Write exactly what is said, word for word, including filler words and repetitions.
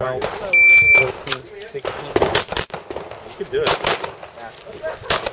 twelve, fourteen, sixteen. You can do it. Yeah.